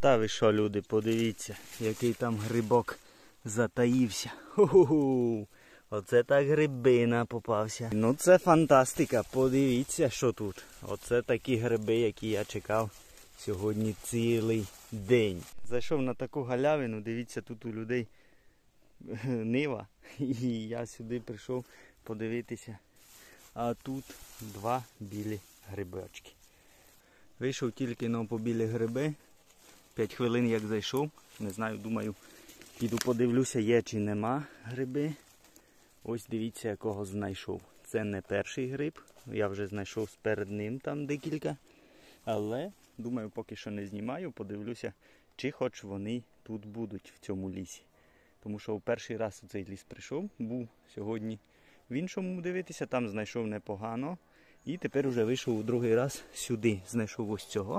Та ви що, люди, подивіться, який там грибок затаївся. Ху-ху-ху! Оце так грибина попався. Ну це фантастика, подивіться, що тут. Оце такі гриби, які я чекав сьогодні цілий день. Зайшов на таку галявину, дивіться, тут у людей нива. І я сюди прийшов подивитися. А тут два білі грибочки. Вийшов тільки на побілі гриби. 5 хвилин як зайшов. Не знаю, думаю, піду подивлюся, є чи нема гриби. Ось дивіться, якого знайшов. Це не перший гриб. Я вже знайшов перед ним там декілька. Але, думаю, поки що не знімаю, подивлюся, чи хоч вони тут будуть в цьому лісі. Тому що в перший раз у цей ліс прийшов, був сьогодні в іншому дивитися, там знайшов непогано. І тепер вже вийшов у другий раз сюди. Знайшов ось цього.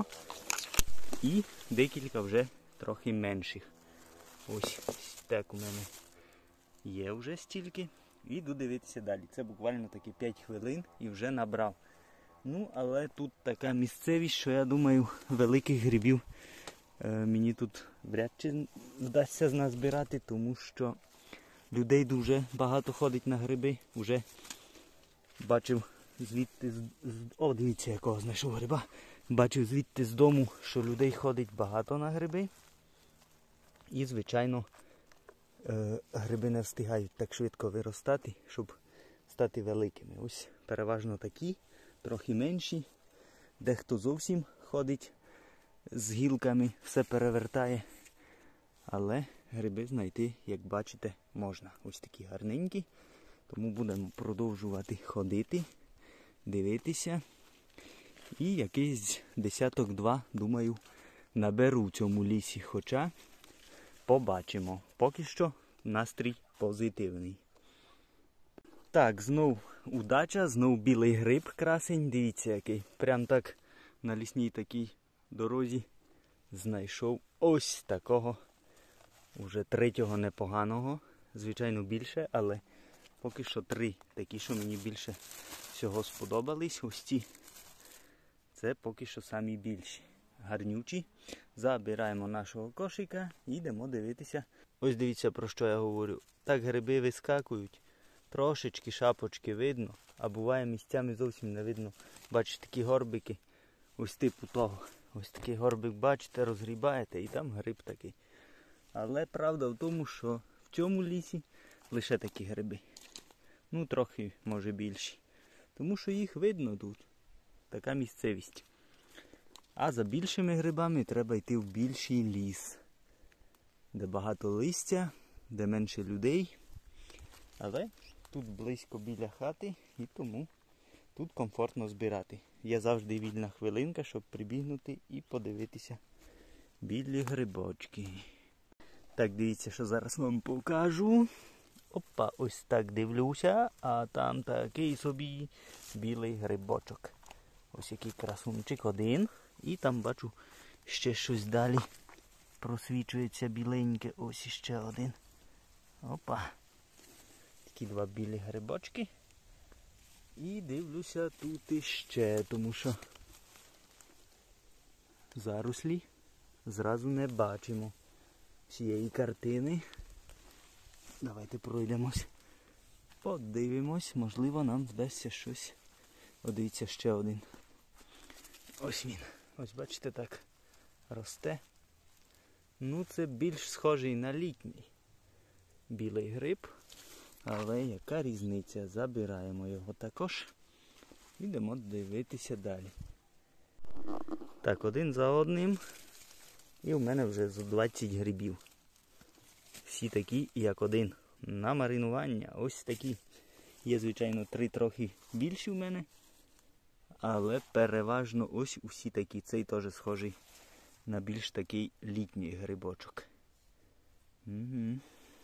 І декілька вже трохи менших. Ось так у мене є вже стільки. І йду дивитися далі. Це буквально таки 5 хвилин і вже набрав. Ну, але тут така місцевість, що я думаю, великих грибів мені тут вряд чи вдасться назбирати, тому що людей дуже багато ходить на гриби. Уже бачив звідти, о, дивіться, якого знайшов гриба. Бачив звідти з дому, що людей ходить багато на гриби. І, звичайно, гриби не встигають так швидко виростати, щоб стати великими. Ось переважно такі, трохи менші. Дехто зовсім ходить з гілками, все перевертає. Але гриби знайти, як бачите, можна. Ось такі гарненькі. Тому будемо продовжувати ходити, дивитися. І якийсь десяток-два, думаю, наберу в цьому лісі. Хоча побачимо. Поки що настрій позитивний. Так, знов удача, знов білий гриб красень. Дивіться який. Прям так на лісній такій дорозі знайшов ось такого. Уже третього непоганого. Звичайно більше, але поки що 3 такі, що мені більше всього сподобались. Ось ці. Це поки що самі більші. Гарнючі. Забираємо нашого кошика і йдемо дивитися. Ось дивіться, про що я говорю. Так гриби вискакують. Трошечки шапочки видно, а буває місцями зовсім не видно. Бачите, такі горбики. Ось типу того. Ось такий горбик, бачите, розгрібаєте і там гриб такий. Але правда в тому, що в цьому лісі лише такі гриби. Ну, трохи, може, більші. Тому що їх видно тут. Така місцевість. А за більшими грибами треба йти в більший ліс. Де багато листя, де менше людей. Але тут близько біля хати і тому тут комфортно збирати. Є завжди вільна хвилинка, щоб прибігнути і подивитися білі грибочки. Так, дивіться, що зараз вам покажу. Опа, ось так дивлюся, а там такий собі білий грибочок. Ось який красунчик один. І там бачу ще щось далі. Просвічується біленьке. Ось іще один. Опа. Такі 2 білі грибочки. І дивлюся тут іще, тому що зарослі зразу не бачимо всієї картини. Давайте пройдемось. Подивимось, можливо нам вдасться щось. О, дивіться, ще один. Ось він. Ось бачите, так росте. Ну це більш схожий на літній білий гриб. Але яка різниця? Забираємо його також. Йдемо дивитися далі. Так, один за одним. І в мене вже зо 20 грибів. Всі такі, як один. На маринування. Ось такі. Є, звичайно, 3 трохи більші в мене. Але переважно ось усі такі. Цей теж схожий на більш такий літній грибочок. Угу.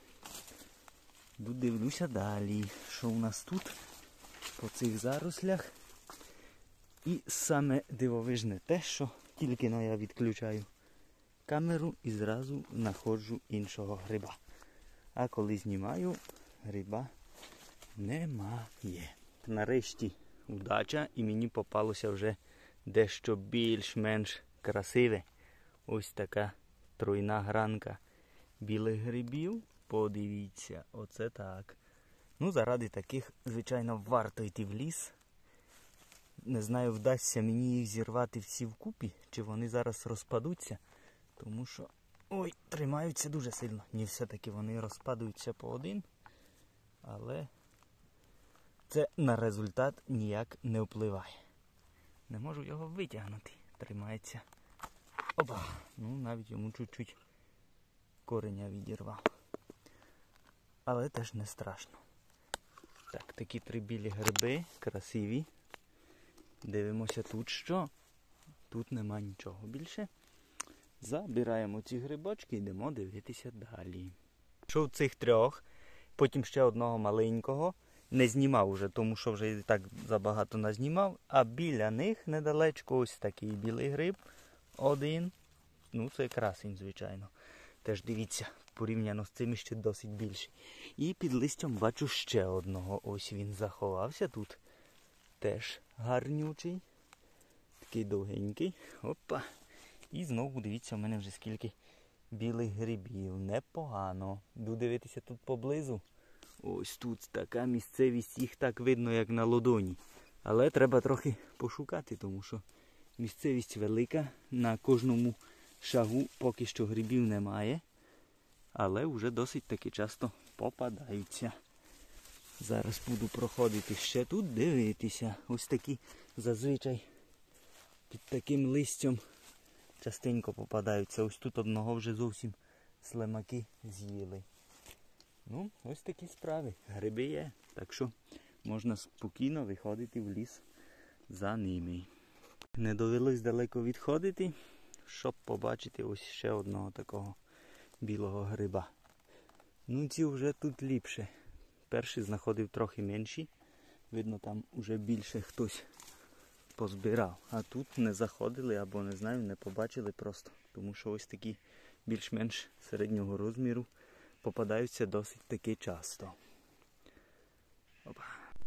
Дивлюся далі, що у нас тут по цих зарослях. І саме дивовижне те, що тільки я відключаю камеру і зразу знаходжу іншого гриба. А коли знімаю, гриба немає. Нарешті удача і мені попалося вже дещо більш-менш красиве. Ось така тройна гранка білих грибів. Подивіться, оце так. Ну, заради таких, звичайно, варто йти в ліс. Не знаю, вдасться мені їх зірвати всі вкупі, чи вони зараз розпадуться. Тому що, ой, тримаються дуже сильно. Ні, все-таки вони розпадуються по один. Але це на результат ніяк не впливає. Не можу його витягнути. Тримається. Опа! Ну, навіть йому чуть-чуть кореня відірвав. Але теж не страшно. Так, такі 3 білі гриби, красиві. Дивимося тут що. Тут нема нічого більше. Забираємо ці грибочки і йдемо дивитися далі. Пішов цих 3, потім ще одного маленького. Не знімав уже, тому що вже і так забагато назнімав. А біля них недалечко ось такий білий гриб. Один. Ну, це красень, звичайно. Теж дивіться, порівняно з цим ще досить більший. І під листям бачу ще одного. Ось він заховався тут. Теж гарнючий. Такий довгенький. Опа. І знову дивіться, в мене вже скільки білих грибів. Непогано. Буду дивитися тут поблизу. Ось тут така місцевість, їх так видно, як на ладоні. Але треба трохи пошукати, тому що місцевість велика. На кожному шагу поки що грибів немає. Але вже досить таки часто попадаються. Зараз буду проходити ще тут, дивитися. Ось такі зазвичай під таким листям частенько попадаються. Ось тут одного вже зовсім слимаки з'їли. Ну, ось такі справи. Гриби є, так що можна спокійно виходити в ліс за ними. Не довелось далеко відходити, щоб побачити ось ще одного такого білого гриба. Ну, ці вже тут ліпше. Перший знаходив трохи менші. Видно, там вже більше хтось позбирав. А тут не заходили або, не знаю, не побачили просто. Тому що ось такі більш-менш середнього розміру попадаються досить таки часто. Опа.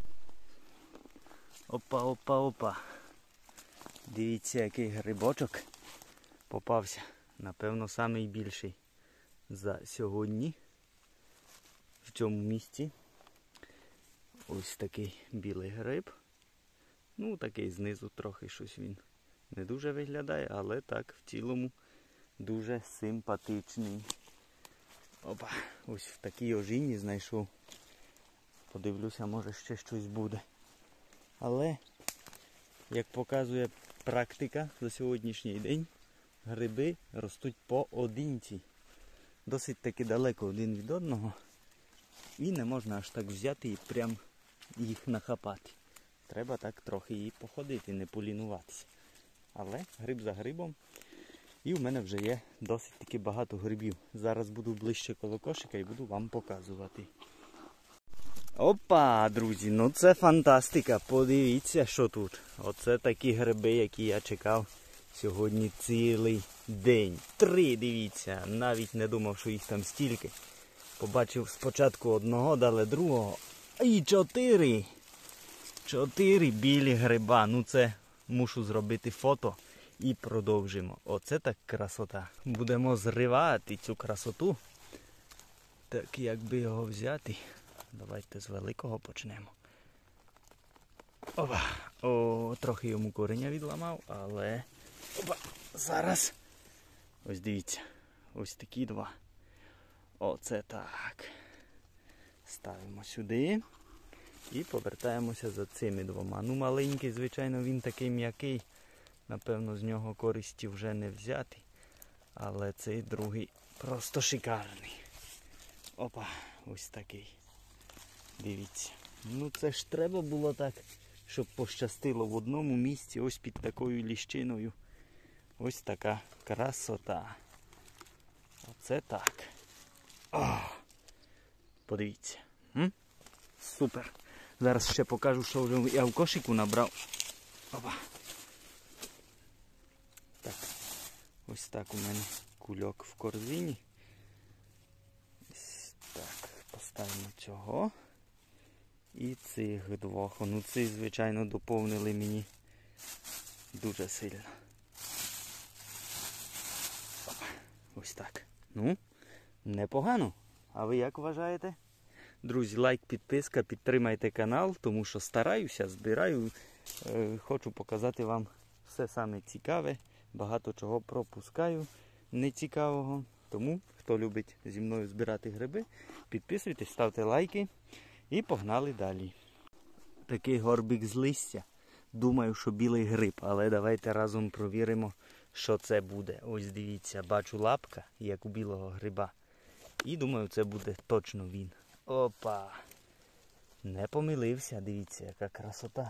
Опа, опа, опа. Дивіться, який грибочок попався. Напевно, найбільший за сьогодні в цьому місці. Ось такий білий гриб. Ну, такий знизу трохи щось він не дуже виглядає, але так, в цілому дуже симпатичний. Опа, ось в такій ожині знайшов. Подивлюся, може ще щось буде. Але, як показує практика за сьогоднішній день, гриби ростуть поодинці. Досить таки далеко один від одного. І не можна аж так взяти і прям їх нахапати. Треба так трохи і походити, не полінуватися. Але гриб за грибом. І в мене вже є досить таки багато грибів. Зараз буду ближче коло кошика і буду вам показувати. Опа, друзі, ну це фантастика. Подивіться, що тут. Оце такі гриби, які я чекав сьогодні цілий день. 3, дивіться. Навіть не думав, що їх там стільки. Побачив спочатку одного, дали другого. І 4. 4 білі гриба. Ну це мушу зробити фото і продовжимо. Оце так красота. Будемо зривати цю красоту. Так, як би його взяти? Давайте з великого почнемо. Опа! О, трохи йому кореня відламав, але... Опа! Зараз. Ось дивіться. Ось такі 2. Оце так. Ставимо сюди. І повертаємося за цими 2. Ну, маленький, звичайно, він такий м'який. Напевно, з нього користі вже не взяти. Але цей другий просто шикарний. Опа, ось такий. Дивіться. Ну це ж треба було так, щоб пощастило в одному місці, ось під такою ліщиною. Ось така красота. Оце так. О! Подивіться. Супер. Зараз ще покажу, що вже я в кошику набрав. Опа. Так. Ось так у мене кульок в корзині. Ось так. Поставимо цього. І цих 2. Ну ці, звичайно, доповнили мені дуже сильно. Опа. Ось так. Ну, непогано. А ви як вважаєте? Друзі, лайк, підписка, підтримайте канал, тому що стараюся, збираю. Хочу показати вам все саме цікаве. Багато чого пропускаю нецікавого. Тому, хто любить зі мною збирати гриби, підписуйтесь, ставте лайки і погнали далі. Такий горбик з листя. Думаю, що білий гриб, але давайте разом провіримо, що це буде. Ось дивіться, бачу лапка, як у білого гриба. І думаю, це буде точно він. Опа! Не помилився, дивіться, яка красота.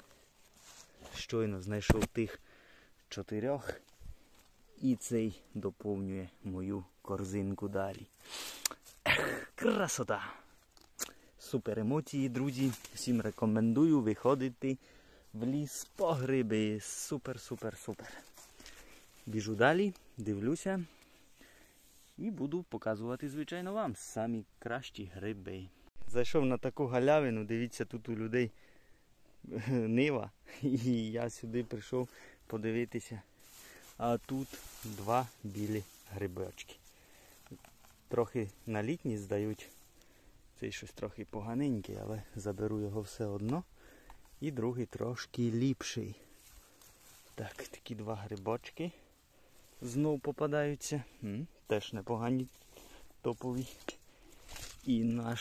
Щойно знайшов тих 4. І цей доповнює мою корзинку далі. Красота! Супер емоції, друзі. Всім рекомендую виходити в ліс по гриби. Супер, супер, супер. Біжу далі, дивлюся. І буду показувати, звичайно, вам самі кращі гриби. Зайшов на таку галявину, дивіться, тут у людей нива. І я сюди прийшов подивитися. А тут 2 білі грибочки. Трохи на літні здають. Цей щось трохи поганенький, але заберу його все одно. І другий трошки ліпший. Так, такі 2 грибочки знов попадаються. Теж непогані, топові. І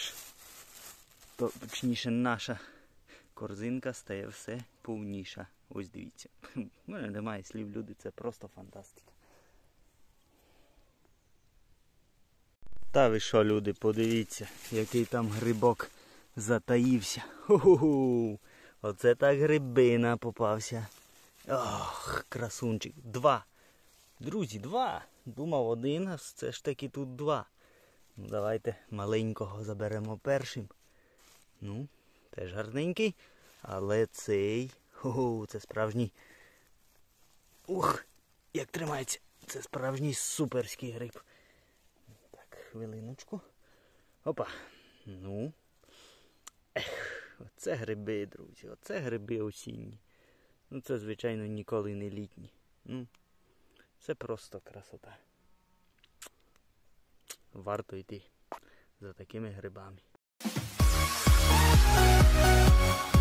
точніше наша корзинка стає все повніша. Ось дивіться. У мене немає слів, люди, це просто фантастика. Та ви що, люди, подивіться, який там грибок затаївся. Ху-ху-ху! Оце так грибина попався. Ох, красунчик. 2. Друзі, 2. Думав 1, а це ж таки тут 2. Ну, давайте маленького заберемо першим. Ну, теж гарненький. Але цей... Хо-хо, це справжній... Ух, як тримається. Це справжній суперський гриб. Так, хвилиночку. Опа. Ну. Оце гриби, друзі. Оце гриби осінні. Ну, це, звичайно, ніколи не літні. Ну, це просто красота. Варто йти за такими грибами.